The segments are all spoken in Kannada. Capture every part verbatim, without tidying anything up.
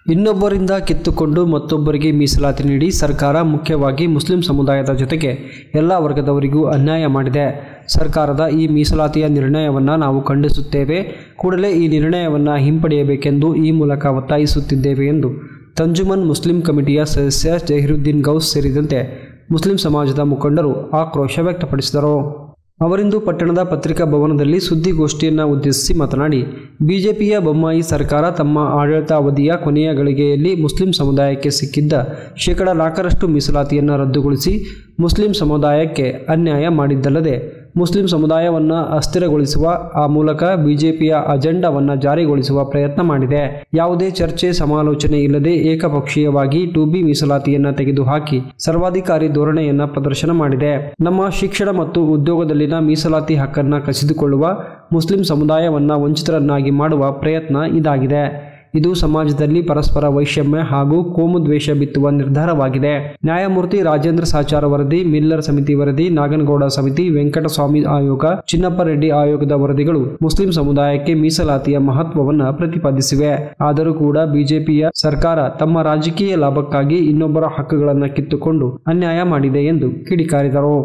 ಇನ್ನೊಬ್ಬರಿಂದ ಕಿತ್ತುಕೊಂಡು ಮತ್ತೊಬ್ಬರಿಗೆ ಮೀಸಲಾತಿ ನೀಡಿ ಸರ್ಕಾರ ಮುಖ್ಯವಾಗಿ ಮುಸ್ಲಿಂ ಸಮುದಾಯದ ಜೊತೆಗೆ ಎಲ್ಲ ವರ್ಗದವರಿಗೂ ಅನ್ಯಾಯ ಮಾಡಿದೆ. ಸರ್ಕಾರದ ಈ ಮೀಸಲಾತಿಯ ನಿರ್ಣಯವನ್ನು ನಾವು ಖಂಡಿಸುತ್ತೇವೆ. ಕೂಡಲೇ ಈ ನಿರ್ಣಯವನ್ನು ಹಿಂಪಡೆಯಬೇಕೆಂದು ಈ ಮೂಲಕ ಒತ್ತಾಯಿಸುತ್ತಿದ್ದೇವೆ ಎಂದು ತಂಜುಮನ್ ಮುಸ್ಲಿಂ ಕಮಿಟಿಯ ಸದಸ್ಯ ಜಹೀರುದ್ದೀನ್ ಗೌಸ್ ಸೇರಿದಂತೆ ಮುಸ್ಲಿಂ ಸಮಾಜದ ಮುಖಂಡರು ಆಕ್ರೋಶ ವ್ಯಕ್ತಪಡಿಸಿದರು. ಅವರಿಂದು ಪಟ್ಟಣದ ಪತ್ರಿಕಾ ಭವನದಲ್ಲಿ ಸುದ್ದಿಗೋಷ್ಠಿಯನ್ನು ಉದ್ದೇಶಿಸಿ ಮಾತನಾಡಿ, ಬಿಜೆಪಿಯ ಬೊಮ್ಮಾಯಿ ಸರ್ಕಾರ ತಮ್ಮ ಆಡಳಿತಾವಧಿಯ ಕೊನೆಯ ಗಳಿಗೆಯಲ್ಲಿ ಮುಸ್ಲಿಂ ಸಮುದಾಯಕ್ಕೆ ಸಿಕ್ಕಿದ್ದ ಶೇಕಡ ನಾಲ್ಕರಷ್ಟು ಮೀಸಲಾತಿಯನ್ನು ರದ್ದುಗೊಳಿಸಿ ಮುಸ್ಲಿಂ ಸಮುದಾಯಕ್ಕೆ ಅನ್ಯಾಯ ಮಾಡಿದ್ದಲ್ಲದೆ ಮುಸ್ಲಿಂ ಸಮುದಾಯವನ್ನು ಅಸ್ಥಿರಗೊಳಿಸುವ ಆ ಮೂಲಕ ಬಿಜೆಪಿಯ ಅಜೆಂಡಾವನ್ನು ಜಾರಿಗೊಳಿಸುವ ಪ್ರಯತ್ನ ಮಾಡಿದೆ. ಯಾವುದೇ ಚರ್ಚೆ ಸಮಾಲೋಚನೆ ಇಲ್ಲದೆ ಏಕಪಕ್ಷೀಯವಾಗಿ ಟು ಬಿ ಮೀಸಲಾತಿಯನ್ನು ತೆಗೆದುಹಾಕಿ ಸರ್ವಾಧಿಕಾರಿ ಧೋರಣೆಯನ್ನು ಪ್ರದರ್ಶನ ಮಾಡಿದೆ. ನಮ್ಮ ಶಿಕ್ಷಣ ಮತ್ತು ಉದ್ಯೋಗದಲ್ಲಿನ ಮೀಸಲಾತಿ ಹಕ್ಕನ್ನು ಕಸಿದುಕೊಳ್ಳುವ ಮುಸ್ಲಿಂ ಸಮುದಾಯವನ್ನು ವಂಚಿತರನ್ನಾಗಿ ಮಾಡುವ ಪ್ರಯತ್ನ ಇದಾಗಿದೆ. ಇದು ಸಮಾಜದಲ್ಲಿ ಪರಸ್ಪರ ವೈಷಮ್ಯ ಹಾಗೂ ಕೋಮು ದ್ವೇಷ ಬಿತ್ತುವ ನಿರ್ಧಾರವಾಗಿದೆ. ನ್ಯಾಯಮೂರ್ತಿ ರಾಜೇಂದ್ರ ಸಾಚಾರ್ ವರದಿ, ಮಿಲ್ಲರ್ ಸಮಿತಿ ವರದಿ, ನಾಗನಗೌಡ ಸಮಿತಿ, ವೆಂಕಟಸ್ವಾಮಿ ಆಯೋಗ, ಚಿನ್ನಪ್ಪ ರೆಡ್ಡಿ ಆಯೋಗದ ವರದಿಗಳು ಮುಸ್ಲಿಂ ಸಮುದಾಯಕ್ಕೆ ಮೀಸಲಾತಿಯ ಮಹತ್ವವನ್ನು ಪ್ರತಿಪಾದಿಸಿವೆ. ಆದರೂ ಕೂಡ ಬಿಜೆಪಿಯ ಸರ್ಕಾರ ತಮ್ಮ ರಾಜಕೀಯ ಲಾಭಕ್ಕಾಗಿ ಇನ್ನೊಬ್ಬರ ಹಕ್ಕುಗಳನ್ನು ಕಿತ್ತುಕೊಂಡು ಅನ್ಯಾಯ ಮಾಡಿದೆ ಎಂದು ಕಿಡಿಕಾರಿದರು.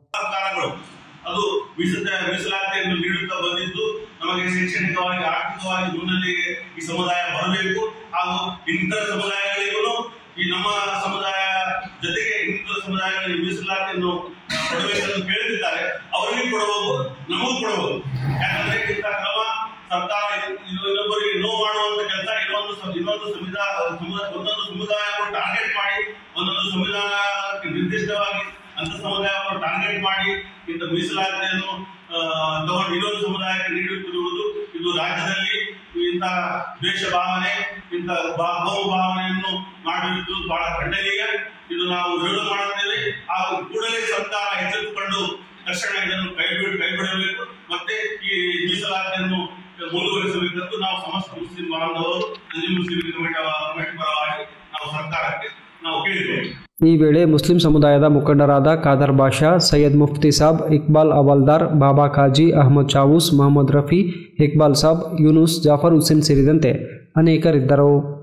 ನಮಗೆ ಶೈಕ್ಷಣಿಕವಾಗಿ ಆರ್ಥಿಕವಾಗಿ ಮುನ್ನೆಲೆಗೆ ಈ ಸಮುದಾಯ ಬರಬೇಕು ಹಾಗೂ ಇನ್ನಿತರ ಸಮುದಾಯಗಳಿಗೂ ಈ ನಮ್ಮ ಸಮುದಾಯ ಜೊತೆಗೆ ಇನ್ನಿತರ ಸಮುದಾಯಗಳಿಗೆ ಮೀಸಲಾತಿಯನ್ನು ಕೊಡಬೇಕೆಂದು ಕೇಳುತ್ತಿದ್ದಾರೆ. ಅವರಿಗೆ ಕೊಡಬಹುದು, ನಮಗೂ ಕೊಡಬಹುದು. ಯಾಕಂದ್ರೆ ಇಂಥ ಕ್ರಮ ಸರ್ಕಾರ ಇನ್ನೊಬ್ಬರಿಗೆ ನೋವು ಮಾಡುವಂತ ಕೆಲಸ ಇನ್ನೊಂದು ಇನ್ನೊಂದು ಸಂವಿಧಾನ ಒಂದೊಂದು ಸಮುದಾಯವನ್ನು ಟಾರ್ಗೆಟ್ ಮಾಡಿ ಒಂದೊಂದು ಸಂವಿಧಾನಕ್ಕೆ ನಿರ್ದಿಷ್ಟವಾಗಿ ಅಂತ ಸಮುದಾಯವನ್ನು ಟಾರ್ಗೆಟ್ ಮಾಡಿ ಇಂಥ ಮೀಸಲಾತಿಯನ್ನು ತಗೊಂಡು ಇನ್ನೊಂದು ಸಮುದಾಯಕ್ಕೆ ನೀಡುತ್ತಿರುವುದು ಇದು ರಾಜ್ಯದಲ್ಲಿ ಇಂಥ ದ್ವೇಷ ಭಾವನೆ, ಇಂಥ ಬಹು ಭಾವನೆಯನ್ನು ಮಾಡಿರುವುದು ಬಹಳ ಖಂಡನೀಯ. ಇದು ನಾವು ವಿರೋಧ ಮಾಡುತ್ತೇವೆ. ಹಾಗೂ ಕೂಡಲೇ ಸರ್ಕಾರ ಎಚ್ಚೆತ್ತುಕೊಂಡು ತಕ್ಷಣ ಇದನ್ನು ಕೈಬಿಡ ಕೈಬಿಡಬೇಕು ಮತ್ತೆ ಈ ಮೀಸಲಾತಿಯನ್ನು ಮುಂದುವರಿಸಬೇಕೆಂದು ನಾವು ಸಮಸ್ತ ಮುಸ್ಲಿಂ ಬಾಂಧವರು ಮುಸ್ಲಿಂ ಕಮಿಟಿ ಪರವಾಗಿ ನಾವು ಸರ್ಕಾರಕ್ಕೆ ನಾವು ಕೇಳಿದ್ದೇವೆ. ಈ ವೇಳೆ ಮುಸ್ಲಿಂ ಸಮುದಾಯದ ಮುಖಂಡರಾದ ಖಾದರ್ ಬಾಷಾ, ಸೈಯದ್ ಮುಫ್ತಿ ಸಾಬ್, ಇಕ್ಬಾಲ್ ಅವಲ್ದಾರ್, ಬಾಬಾ ಖಾಜಿ, ಅಹಮದ್ ಚಾವೂಸ್, ಮೊಹಮ್ಮದ್ ರಫಿ, ಇಕ್ಬಾಲ್ ಸಾಬ್, ಯೂನುಸ್, ಜಾಫರ್ ಹುಸೇನ್ ಸೇರಿದಂತೆ ಅನೇಕರಿದ್ದರು.